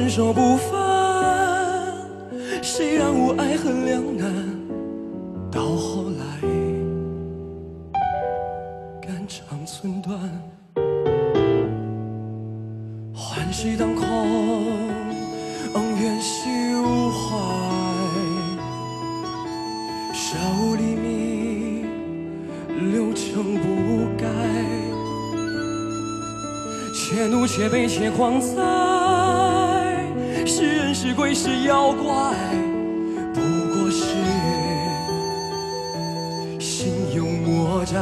分手不分，谁让我爱恨两难？到后来，肝肠寸断，换谁当空？恩怨休怀，手里蜜，流成不改。且怒且悲且狂哉，是人是鬼是妖怪，不过是心有魔债。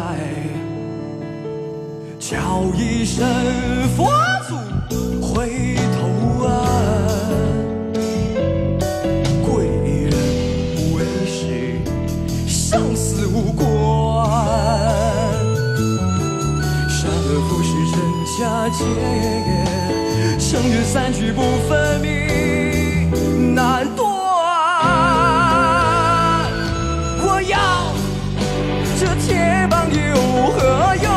叫一声佛祖回头岸，贵人为谁生死无关？善恶浮世真假界，生日三聚不分明难断。我要这铁棒有何用？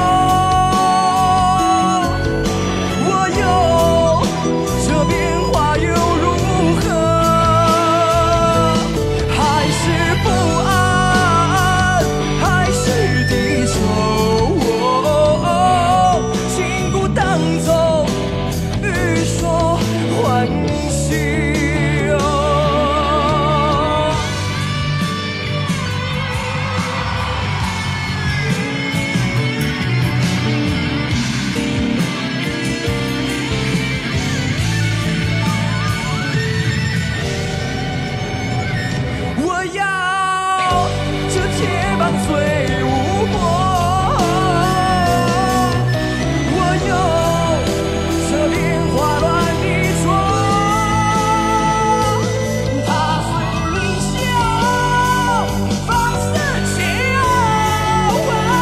最无果，我有这变化乱的妆，踏碎凌霄，放肆笑，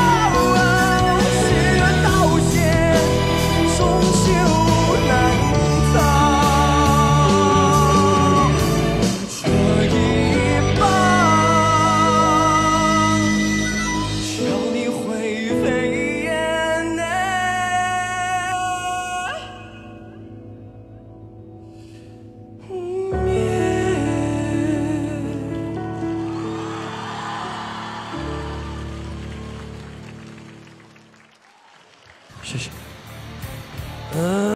世人道险，终究难逃。这一棒。谢谢。